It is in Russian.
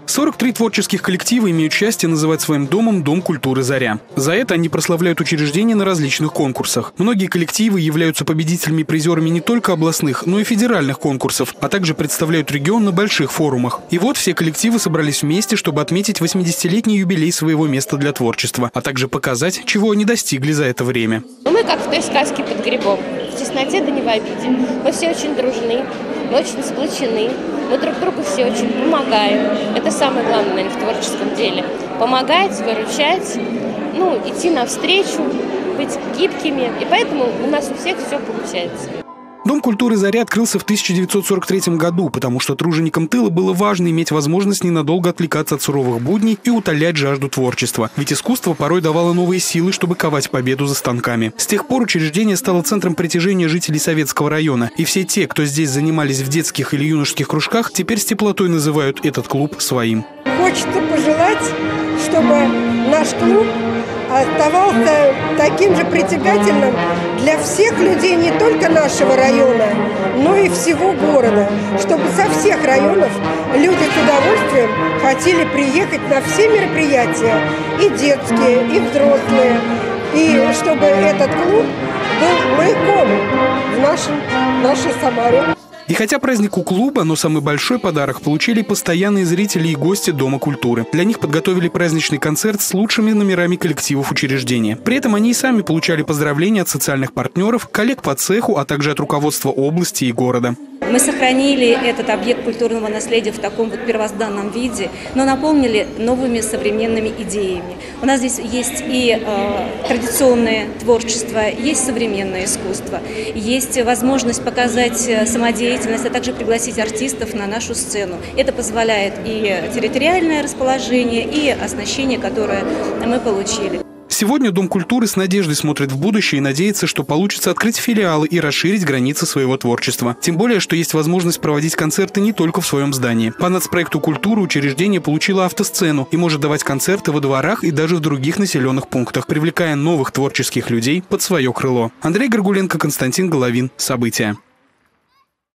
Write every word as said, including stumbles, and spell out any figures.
сорок три творческих коллектива имеют счастье называть своим домом Дом культуры «Заря». За это они прославляют учреждение на различных конкурсах. Многие коллективы являются победителями и призерами не только областных, но и федеральных конкурсов, а также представляют регион на больших форумах. И вот все коллективы собрались вместе, чтобы отметить восьмидесятилетний юбилей своего места для творчества, а также показать, чего они достигли за это время. Мы как в той сказке «Под грибом». В тесноте да не в обиде. Мы все очень дружны, мы очень сплочены. Мы друг другу все очень помогаем. Это самое главное, наверное, в творческом деле. Помогать, выручать, ну, идти навстречу, быть гибкими. И поэтому у нас у всех все получается. Дом культуры «Заря» открылся в тысяча девятьсот сорок третьем году, потому что труженикам тыла было важно иметь возможность ненадолго отвлекаться от суровых будней и утолять жажду творчества. Ведь искусство порой давало новые силы, чтобы ковать победу за станками. С тех пор учреждение стало центром притяжения жителей Советского района. И все те, кто здесь занимались в детских или юношеских кружках, теперь с теплотой называют этот клуб своим. Хочется пожелать, чтобы наш клуб оставался таким же притягательным для всех людей не только нашего района, но и всего города, чтобы со всех районов люди с удовольствием хотели приехать на все мероприятия, и детские, и взрослые, и чтобы этот клуб был маяком в нашем, нашей Самаре. И хотя праздник у клуба, но самый большой подарок получили постоянные зрители и гости Дома культуры. Для них подготовили праздничный концерт с лучшими номерами коллективов учреждения. При этом они и сами получали поздравления от социальных партнеров, коллег по цеху, а также от руководства области и города. Мы сохранили этот объект культурного наследия в таком вот первозданном виде, но наполнили новыми современными идеями. У нас здесь есть и э, традиционное творчество, есть современное искусство, есть возможность показать самодеятельность, а также пригласить артистов на нашу сцену. Это позволяет и территориальное расположение, и оснащение, которое мы получили. Сегодня Дом культуры с надеждой смотрит в будущее и надеется, что получится открыть филиалы и расширить границы своего творчества. Тем более, что есть возможность проводить концерты не только в своем здании. По нацпроекту «Культура» учреждение получило автосцену и может давать концерты во дворах и даже в других населенных пунктах, привлекая новых творческих людей под свое крыло. Андрей Горгуленко, Константин Головин. События.